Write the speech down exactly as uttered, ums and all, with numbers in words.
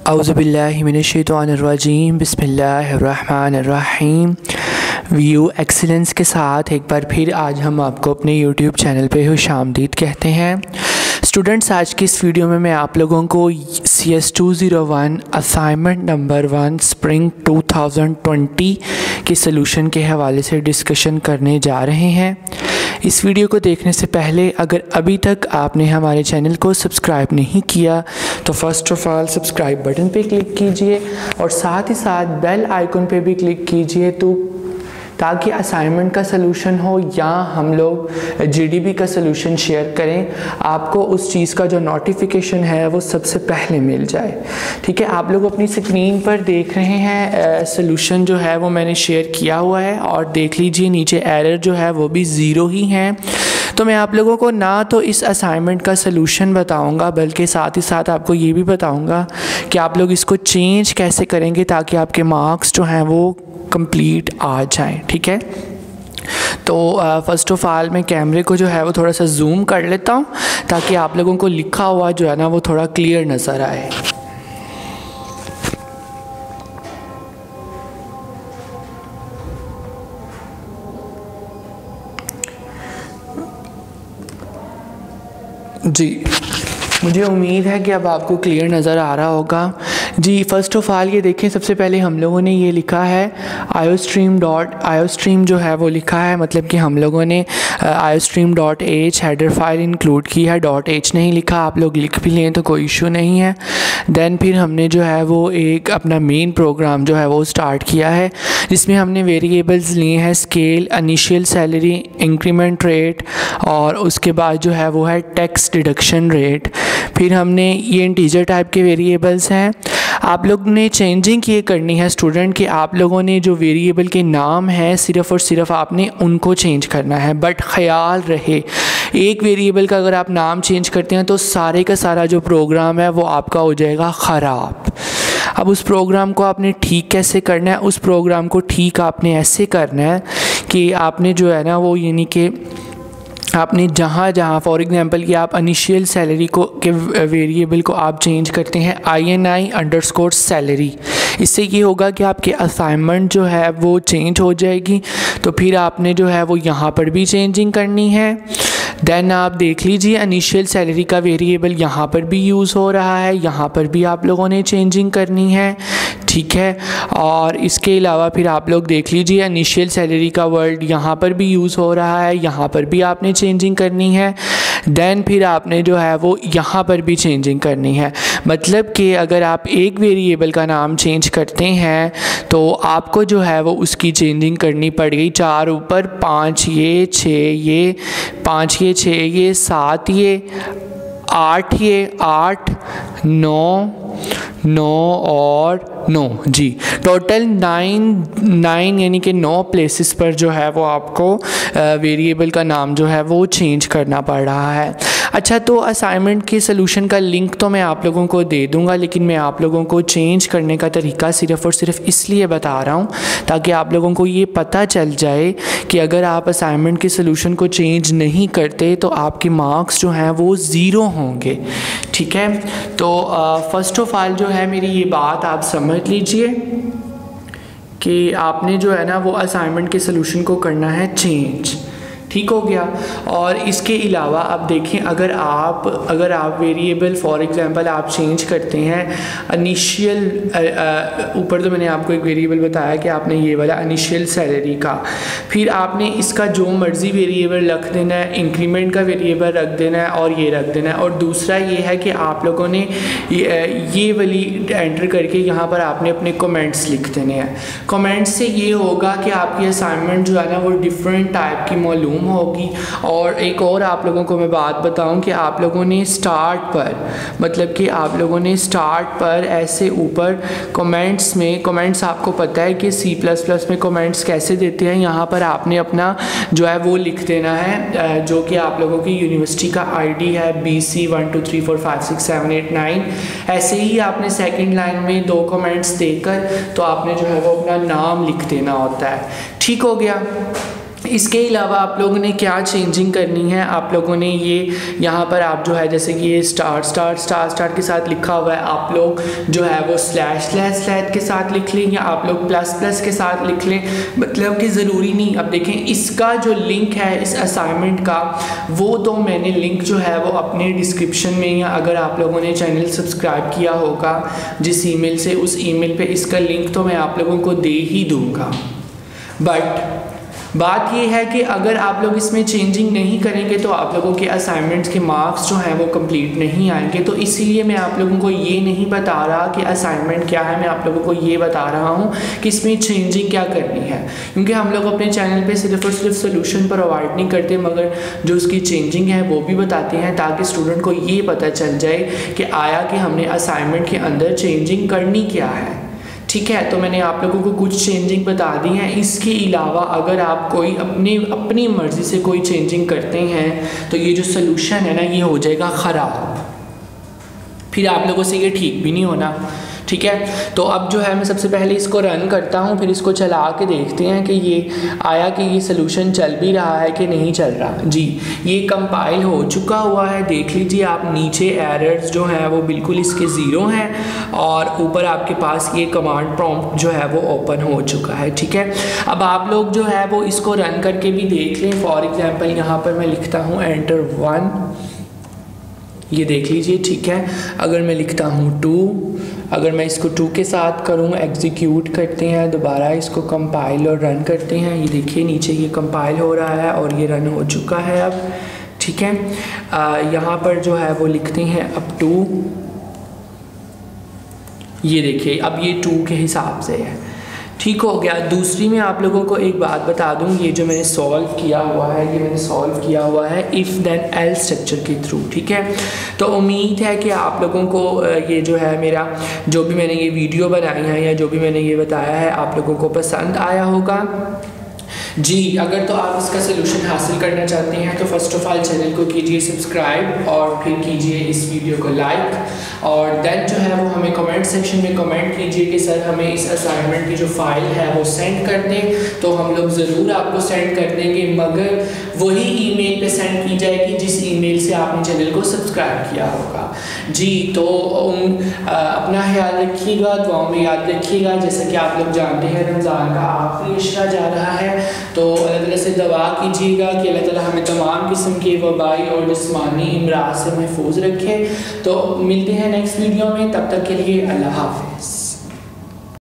औज़ुबिल्लाहि मिनश्शैतानिर्रजीम बिस्मिल्लाहिर्रहमानिर्रहीम। View excellence के साथ एक बार फिर आज हम आपको अपने यूट्यूब चैनल पे खुशामदीद कहते हैं। स्टूडेंट्स, आज की इस वीडियो में मैं आप लोगों को C S two zero one assignment number one spring two thousand twenty के सलूशन के हवाले से डिस्कशन करने जा रहे हैं। इस वीडियो को देखने से पहले अगर अभी तक आपने हमारे चैनल को सब्सक्राइब नहीं किया तो first of all subscribe button पे क्लिक कीजिए और साथ ही साथ बेल आइकन पे भी क्लिक कीजिए तो ताकि असाइनमेंट का सलूशन हो या हम लोग जीडीबी का सलूशन शेयर करें, आपको उस चीज़ का जो नोटिफिकेशन है वो सबसे पहले मिल जाए। ठीक है, आप लोग अपनी स्क्रीन पर देख रहे हैं सलूशन जो है वो मैंने शेयर किया हुआ है और देख लीजिए नीचे एरर जो है वो भी ज़ीरो ही है। तो मैं आप लोगों को ना तो इस असाइनमेंट का सलूशन बताऊंगा बल्कि साथ ही साथ आपको ये भी बताऊंगा कि आप लोग इसको चेंज कैसे करेंगे ताकि आपके मार्क्स जो हैं वो कंप्लीट आ जाएं। ठीक है, तो फ़र्स्ट ऑफ़ ऑल मैं कैमरे को जो है वो थोड़ा सा जूम कर लेता हूँ ताकि आप लोगों को लिखा हुआ जो है ना वो थोड़ा क्लियर नज़र आए। जी, मुझे उम्मीद है कि अब आपको क्लियर नज़र आ रहा होगा। जी, फ़र्स्ट ऑफ़ ऑल ये देखें, सबसे पहले हम लोगों ने ये लिखा है आयोस्ट्रीम डॉट आयोस्ट्रीम जो है वो लिखा है, मतलब कि हम लोगों ने iostream dot h header file include की है, डॉट एच नहीं लिखा। आप लोग लिख भी लें तो कोई इशू नहीं है। देन फिर हमने जो है वो एक अपना मेन प्रोग्राम जो है वो स्टार्ट किया है जिसमें हमने वेरिएबल्स लिए हैं scale, initial salary, increment rate और उसके बाद जो है वो है टैक्स डिडक्शन रेट। फिर हमने ये इंटीजर टाइप के वेरिएबल्स हैं। आप लोग ने चेंजिंग ये करनी है स्टूडेंट कि आप लोगों ने जो वेरिएबल के नाम हैं सिर्फ़ और सिर्फ आपने उनको चेंज करना है, बट ख्याल रहे एक वेरिएबल का अगर आप नाम चेंज करते हैं तो सारे का सारा जो प्रोग्राम है वो आपका हो जाएगा ख़राब। अब उस प्रोग्राम को आपने ठीक कैसे करना है? उस प्रोग्राम को ठीक आपने ऐसे करना है कि आपने जो है ना वो यानी कि आपने जहाँ जहाँ फॉर एग्ज़ाम्पल कि आप इनिशियल सैलरी को के वेरिएबल को आप चेंज करते हैं I N I underscore salary, इससे ये होगा कि आपके असाइनमेंट जो है वो चेंज हो जाएगी। तो फिर आपने जो है वो यहाँ पर भी चेंजिंग करनी है। देन आप देख लीजिए इनिशियल सैलरी का वेरिएबल यहाँ पर भी यूज़ हो रहा है, यहाँ पर भी आप लोगों ने चेंजिंग करनी है। ठीक है, और इसके अलावा फिर आप लोग देख लीजिए इनिशियल सैलरी का वर्ड यहाँ पर भी यूज़ हो रहा है, यहाँ पर भी आपने चेंजिंग करनी है। देन फिर आपने जो है वो यहाँ पर भी चेंजिंग करनी है। मतलब कि अगर आप एक वेरिएबल का नाम चेंज करते हैं तो आपको जो है वो उसकी चेंजिंग करनी पड़ गई। चार ऊपर, पाँच ये, छः ये, पाँच ये, छः ये, सात ये, आठ ये, आठ, नौ, नौ और नौ। जी, टोटल नाइन नाइन यानी कि नौ प्लेसेस पर जो है वो आपको वेरिएबल का नाम जो है वो चेंज करना पड़ रहा है। अच्छा, तो असाइनमेंट के सलूशन का लिंक तो मैं आप लोगों को दे दूंगा, लेकिन मैं आप लोगों को चेंज करने का तरीका सिर्फ़ और सिर्फ इसलिए बता रहा हूँ ताकि आप लोगों को ये पता चल जाए कि अगर आप असाइनमेंट के सलूशन को चेंज नहीं करते तो आपके मार्क्स जो हैं वो ज़ीरो होंगे। ठीक है, तो फर्स्ट ऑफ़ ऑल जो है मेरी ये बात आप समझ लीजिए कि आपने जो है ना वो असाइनमेंट के सलूशन को करना है चेंज। ठीक हो गया। और इसके अलावा अब देखें, अगर आप अगर आप वेरिएबल फॉर एग्जांपल आप चेंज करते हैं इनिशियल, ऊपर तो मैंने आपको एक वेरिएबल बताया कि आपने ये वाला इनिशियल सैलरी का, फिर आपने इसका जो मर्ज़ी वेरिएबल रख देना है, इंक्रीमेंट का वेरिएबल रख देना है और ये रख देना है। और दूसरा ये है कि आप लोगों ने ये, ये वाली एंटर करके यहाँ पर आपने अपने कमेंट्स लिख देने हैं। कमेंट्स से ये होगा कि आपकी असाइनमेंट जो है ना वो डिफरेंट टाइप की मालूम होगी। और एक और आप लोगों को मैं बात बताऊं कि आप लोगों ने स्टार्ट पर, मतलब कि आप लोगों ने स्टार्ट पर ऐसे ऊपर कमेंट्स में, कमेंट्स आपको पता है कि सी प्लस प्लस में कमेंट्स कैसे देते हैं, यहाँ पर आपने अपना जो है वो लिख देना है जो कि आप लोगों की यूनिवर्सिटी का आईडी है B C one two three four five six seven eight nine. ऐसे ही आपने सेकेंड लाइन में दो कमेंट्स देकर तो आपने जो है वो अपना नाम लिख देना होता है। ठीक हो गया। इसके अलावा आप लोगों ने क्या चेंजिंग करनी है, आप लोगों ने ये यहाँ पर आप जो है जैसे कि ये स्टार स्टार स्टार स्टार के साथ लिखा हुआ है, आप लोग जो है वो स्लैश स्लैश स्लैश के साथ लिख लें या आप लोग प्लस प्लस के साथ लिख लें, मतलब कि ज़रूरी नहीं। अब देखें इसका जो लिंक है इस असाइनमेंट का, वो तो मैंने लिंक जो है वो अपने डिस्क्रिप्शन में, या अगर आप लोगों ने चैनल सब्सक्राइब किया होगा जिस ईमेल से, उस ईमेल पे इसका लिंक तो मैं आप लोगों को दे ही दूँगा। बट बात ये है कि अगर आप लोग इसमें चेंजिंग नहीं करेंगे तो आप लोगों के असाइनमेंट्स के मार्क्स जो हैं वो कंप्लीट नहीं आएंगे। तो इसीलिए मैं आप लोगों को ये नहीं बता रहा कि असाइनमेंट क्या है, मैं आप लोगों को ये बता रहा हूँ कि इसमें चेंजिंग क्या करनी है, क्योंकि हम लोग अपने चैनल पे सिर्फ और सिर्फ सोल्यूशन प्रोवाइड नहीं करते, मगर जो उसकी चेंजिंग है वो भी बताते हैं, ताकि स्टूडेंट को ये पता चल जाए कि आया कि हमने असाइनमेंट के अंदर चेंजिंग करनी क्या है। ठीक है, तो मैंने आप लोगों को कुछ चेंजिंग बता दी हैं। इसके अलावा अगर आप कोई अपनी अपनी मर्ज़ी से कोई चेंजिंग करते हैं तो ये जो सलूशन है ना ये हो जाएगा ख़राब, फिर आप लोगों से ये ठीक भी नहीं होना। ठीक है, तो अब जो है मैं सबसे पहले इसको रन करता हूँ, फिर इसको चला के देखते हैं कि ये आया कि ये सलूशन चल भी रहा है कि नहीं चल रहा। जी, ये कंपाइल हो चुका हुआ है, देख लीजिए आप नीचे एरर्स जो हैं वो बिल्कुल इसके ज़ीरो हैं और ऊपर आपके पास ये कमांड प्रॉम्प्ट जो है वो ओपन हो चुका है। ठीक है, अब आप लोग जो है वो इसको रन करके भी देख लें। फॉर एग्ज़ाम्पल यहाँ पर मैं लिखता हूँ एंटर वन, ये देख लीजिए। ठीक है, अगर मैं लिखता हूँ टू, अगर मैं इसको टू के साथ करूँ, एग्जीक्यूट करते हैं, दोबारा इसको कंपाइल और रन करते हैं, ये देखिए नीचे ये कंपाइल हो रहा है और ये रन हो चुका है अब। ठीक है, यहाँ पर जो है वो लिखते हैं अब टू, ये देखिए अब ये टू के हिसाब से है। ठीक हो गया। दूसरी में आप लोगों को एक बात बता दूं, ये जो मैंने सॉल्व किया हुआ है ये मैंने सॉल्व किया हुआ है इफ़ देन एल्स स्ट्रक्चर के थ्रू। ठीक है, तो उम्मीद है कि आप लोगों को ये जो है मेरा जो भी मैंने ये वीडियो बनाई है या जो भी मैंने ये बताया है आप लोगों को पसंद आया होगा। जी, अगर तो आप इसका सलूशन हासिल करना चाहते हैं तो फर्स्ट ऑफ ऑल चैनल को कीजिए सब्सक्राइब और फिर कीजिए इस वीडियो को लाइक और देन जो है वो हमें कमेंट सेक्शन में कमेंट कीजिए कि सर हमें इस असाइनमेंट की जो फाइल है वो सेंड कर दें, तो हम लोग ज़रूर आपको सेंड कर देंगे, मगर वही ईमेल पे सेंड की जाएगी जिस ईमेल से आपने चैनल को सब्सक्राइब किया होगा। जी, तो उन आ, अपना ख्याल रखिएगा, दुआओं में याद रखिएगा। जैसा कि आप लोग जानते हैं रमज़ान का आखिरी इशरा जा रहा है, तो अल्लाह ताला से दुआ कीजिएगा कि अल्लाह ताला हमें तमाम किस्म के वबाई और जिस्मानी इमराज से महफूज रखे। तो मिलते हैं नेक्स्ट वीडियो में, तब तक के लिए अल्लाह हाफ़िज़।